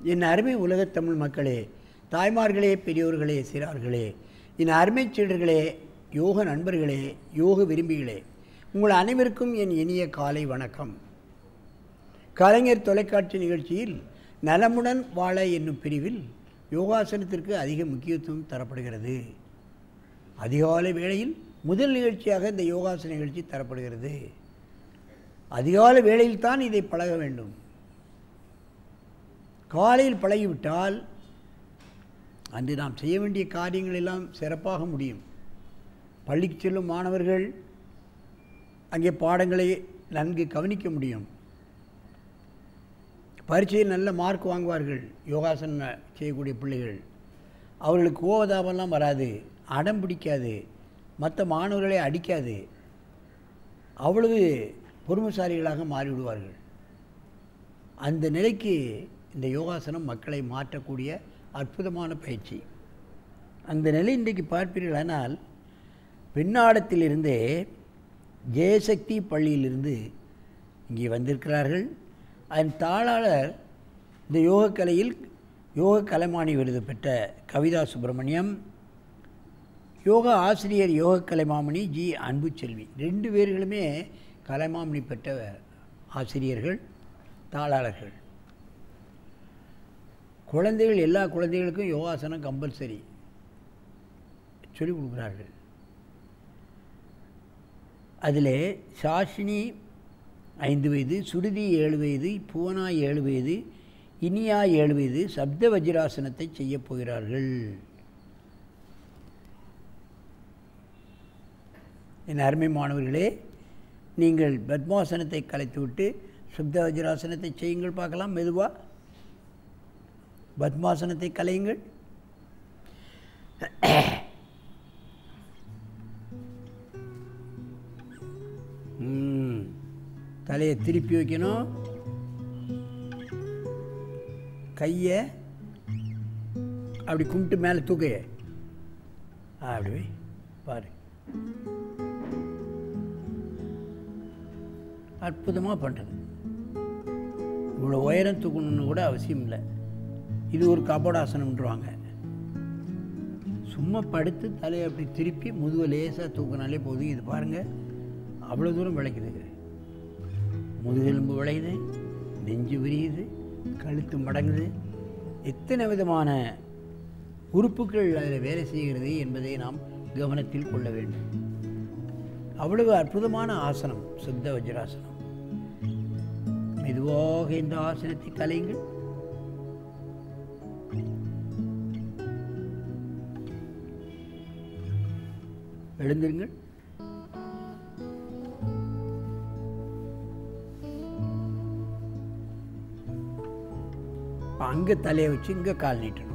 என் அருமை உலகத் தமிழ் மக்களே, தாய்மார்களே, பெரியோர்களே, சிறார்களே, என் அருமைச் சீடர்களே, யோக நண்பர்களே, யோக விரும்பிகளே, உங்கள் அனைவருக்கும் என் இனிய காலை வணக்கம். கலைஞர் தொலைக்காட்சி நிகழ்ச்சியில் நலமுடன் வாழ என்னும் பிரிவில் யோகாசனத்திற்கு அதிக முக்கியத்துவம் தரப்படுகிறது. அதிகாலை வேளையில் முதல் நிகழ்ச்சியாக இந்த யோகாசன நிகழ்ச்சி தரப்படுகிறது. அதிகாலை வேளையில் தான் இதை பழக வேண்டும். காலையில் பழகிவிட்டால் அன்று நாம் செய்ய வேண்டிய காரியங்கள் எல்லாம் சிறப்பாக முடியும். பள்ளிக்கு செல்லும் மாணவர்கள் அங்கே பாடங்களை நன்கு கவனிக்க முடியும். பரீட்சையில் நல்ல மார்க் வாங்குவார்கள். யோகாசனம் செய்யக்கூடிய பிள்ளைகள் அவர்களுக்கு கோவதாபம்லாம் வராது, அடம் பிடிக்காது, மற்ற மாணவர்களை அடிக்காது, அவ்வளவு பொறுமைசாலிகளாக மாறிவிடுவார்கள். அந்த நிலைக்கு இந்த யோகாசனம் மக்களை மாற்றக்கூடிய அற்புதமான பயிற்சி. அந்த நிலை இன்றைக்கு பார்ப்பீர்களானால், பின்னாடத்திலிருந்தே ஜெயசக்தி பள்ளியிலிருந்து இங்கே வந்திருக்கிறார்கள். அதன் தாளாளர் இந்த யோகக்கலையில் யோக கலைமானி விருது பெற்ற கவிதா சுப்பிரமணியம், யோகா ஆசிரியர் யோக கலைமாமணி ஜி அன்புச்செல்வி. 2 பேர்களுமே கலைமாமணி பெற்ற ஆசிரியர்கள், தாளாளர்கள். குழந்தைகள், எல்லா குழந்தைகளுக்கும் யோகாசனம் கம்பல்சரி சொல்லிக் கொடுக்குறார்கள். அதில் சாஷினி 5 வயது, சுருதி 7 வயது, புவனா 7 வயது, இனியா 7 வயது சப்த வஜ்ராசனத்தை செய்ய போகிறார்கள். என் அருமை மாணவர்களே, நீங்கள் பத்மாசனத்தை கலைத்துவிட்டு சப்த வஜ்ராசனத்தை செய்யுங்கள் பார்க்கலாம். மெதுவாக பத்மாசனத்தை கலையுங்கள். தலையை திருப்பி வைக்கணும். கையை அப்படி கும்பிட்டு மேலே தூக்க, அப்படி பாரு. அற்புதமாக பண்ணுறது. இவ்வளோ உயரம் தூக்கணுன்னு கூட அவசியம் இல்லை. இது ஒரு கபோடாசனம்ன்றாங்க. சும்மா படுத்து தலையை அப்படி திருப்பி முதுவை லேசாக தூக்கினாலே போதும். இது பாருங்கள், அவ்வளோ தூரம் விளைக்குது. முதுகெலும்பு விளையுது, நெஞ்சு விரியுது, கழுத்து மடங்குது. எத்தனை விதமான உறுப்புகள் அதில் வேலை செய்கிறது என்பதை நாம் கவனத்தில் கொள்ள வேண்டும். அவ்வளவு அற்புதமான ஆசனம் சுத்த வஜ்ராசனம். மெதுவாக இந்த ஆசனத்தை கலையுங்கள். எழுந்திருங்கள். அங்கே தலையை வச்சு இங்கே கால் நீட்டணும்.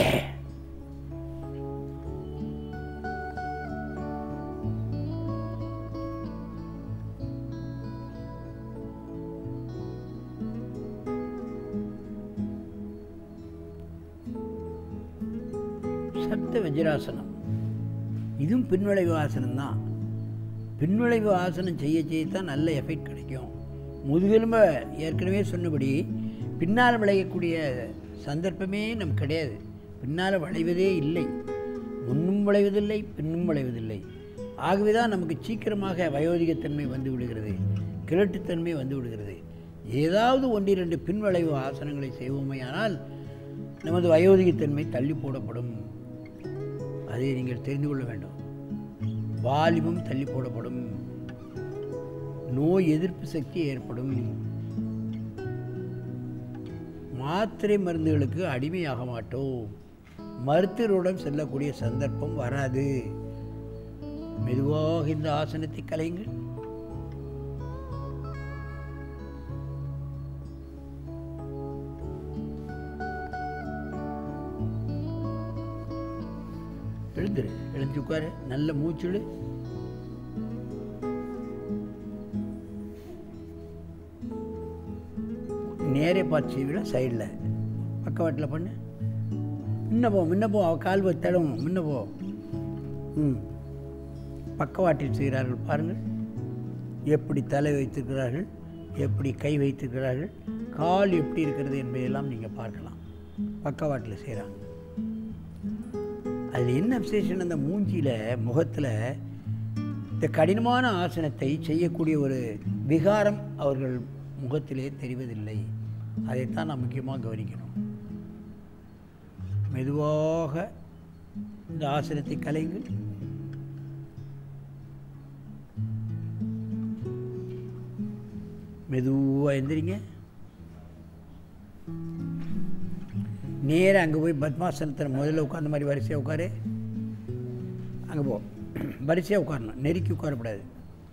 சப்த வஜ்ராசனம் இதுவும் பின்விளைவு ஆசனம் தான். பின்விளைவு ஆசனம் செய்யத்தான் நல்ல எஃபெக்ட் கிடைக்கும். முதுகெலும்பை ஏற்கனவே சொன்னபடி பின்னால் விளையக்கூடிய சந்தர்ப்பமே நமக்கு கிடையாது. பின்னால் விளைவதே இல்லை. முன்னும் விளைவதில்லை, பின்னும் விளைவதில்லை. ஆகவே தான் நமக்கு சீக்கிரமாக வயோதிகத்தன்மை வந்து விடுகிறது, கிழட்டுத்தன்மை வந்து விடுகிறது. ஏதாவது 1-2 பின்விளைவு ஆசனங்களை செய்வோமையானால் நமது வயோதிகத்தன்மை தள்ளி போடப்படும். அதை நீங்கள் தெரிந்து கொள்ள வேண்டும். வாலிபம் தள்ளி போடப்படும், நோய் எதிர்ப்பு சக்தி ஏற்படும், மாத்திரை மருந்துகளுக்கு அடிமையாக மாட்டோம், மருத்துவருடன் செல்லக்கூடிய சந்தர்ப்பம் வராது. மெதுவாக இந்த ஆசனத்தை கலையுங்கள். எழுந்துரு, எழுந்து உட்காரு, நல்ல மூச்சுடு. நேரே பார்த்து செய்விட, சைடில் பக்கவாட்டில் பண்ணு. முன்ன போ அவள் கால் தடவும், முன்ன போ. பக்கவாட்டில் செய்கிறார்கள் பாருங்கள். எப்படி தலை வைத்திருக்கிறார்கள், எப்படி கை வைத்திருக்கிறார்கள், கால் எப்படி இருக்கிறது என்பதையெல்லாம் நீங்கள் பார்க்கலாம். பக்கவாட்டில் செய்கிறாங்க. அதில் என்ன விசேஷம், அந்த மூஞ்சியில் முகத்தில் இந்த கடினமான ஆசனத்தை செய்யக்கூடிய ஒரு விகாரம் அவர்கள் முகத்திலே தெரிவதில்லை. அதைத்தான் நாம் முக்கியமாக கவனிக்கணும். மெதுவாக இந்த ஆசனத்தை கலைங்கள். மெதுவாக எந்திரிங்க. நேராக அங்கே போய் பத்மாசனத்தில் முதல்ல உட்கார்ந்த மாதிரி வரிசையாக உட்காரு. அங்கே போ, வரிசையாக உட்காரணும், நெருக்கி உட்காரக்கூடாது.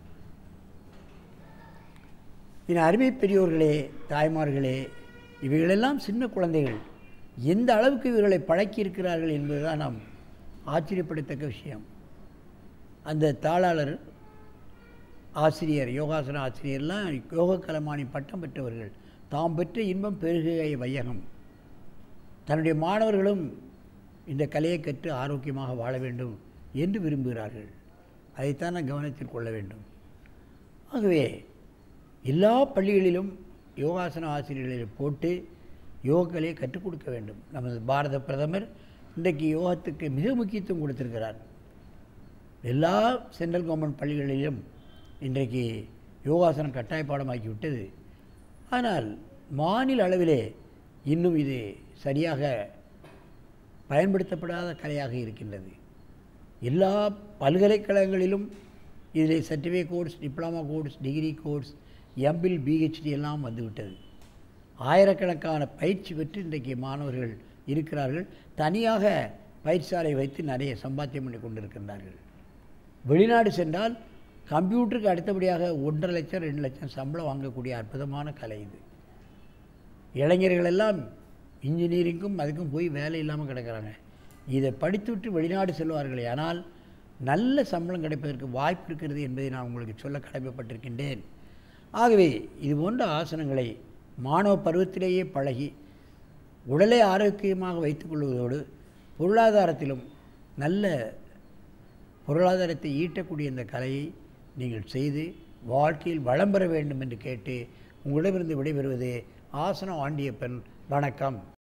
என் அருமை பெரியோர்களே, தாய்மார்களே, இவைகளெல்லாம் சின்ன குழந்தைகள். எந்த அளவுக்கு இவர்களை பழக்கி இருக்கிறார்கள் என்பதுதான் நாம் ஆச்சரியப்படத்தக்க விஷயம். அந்த தாளாளர் ஆசிரியர், யோகாசன ஆசிரியர்லாம் யோக கலமானி பட்டம் பெற்றவர்கள். தாம் பெற்ற இன்பம் பெருகை வையகம். தன்னுடைய மாணவர்களும் இந்த கலையை கற்று ஆரோக்கியமாக வாழ வேண்டும் என்று விரும்புகிறார்கள். அதைத்தான் நான் கவனத்தில் கொள்ள வேண்டும். ஆகவே எல்லா பள்ளிகளிலும் யோகாசன ஆசிரியர்களை போட்டு யோகக்கலையை கற்றுக் கொடுக்க வேண்டும். நமது பாரத பிரதமர் இன்றைக்கு யோகத்துக்கு மிக முக்கியத்துவம் கொடுத்திருக்கிறார். எல்லா சென்ட்ரல் கவர்மெண்ட் பள்ளிகளிலும் இன்றைக்கு யோகாசனம் கட்டாய பாடமாக்கிவிட்டது. ஆனால் மாநில அளவிலே இன்னும் இது சரியாக பயன்படுத்தப்படாத கலையாக இருக்கின்றது. எல்லா பல்கலைக்கழகங்களிலும் இதில் certificate course, diploma course, degree course, MPhil, PhD எல்லாம் வந்துவிட்டது. ஆயிரக்கணக்கான பயிற்சி பெற்று இன்றைக்கு மாணவர்கள் இருக்கிறார்கள். தனியாக பயிற்சியாலை வைத்து நிறைய சம்பாத்தியம் பண்ணி கொண்டிருக்கின்றார்கள். வெளிநாடு சென்றால் கம்ப்யூட்டருக்கு அடுத்தபடியாக 1.5 லட்சம் 2 லட்சம் சம்பளம் வாங்கக்கூடிய அற்புதமான கலை இது. இளைஞர்கள் எல்லாம் இன்ஜினியரிங்கும் அதுக்கும் போய் வேலை இல்லாமல் கிடக்கிறாங்க. இதை படித்துவிட்டு வெளிநாடு செல்வார்கள். ஆனால் நல்ல சம்பளம் கிடைப்பதற்கு வாய்ப்பு இருக்கிறது என்பதை நான் உங்களுக்கு சொல்ல கடமைப்பட்டிருக்கின்றேன். ஆகவே இது போன்ற ஆசனங்களை மாணவ பருவத்திலேயே பழகி உடலை ஆரோக்கியமாக வைத்துக்கொள்வதோடு பொருளாதாரத்திலும் நல்ல பொருளாதாரத்தை ஈட்டக்கூடிய இந்த கலையை நீங்கள் செய்து வாழ்க்கையில் வளம் பெற வேண்டும் என்று கேட்டு உங்களிடமிருந்து விடைபெறுவது ஆசனம் ஆண்டியப்பன். வணக்கம்.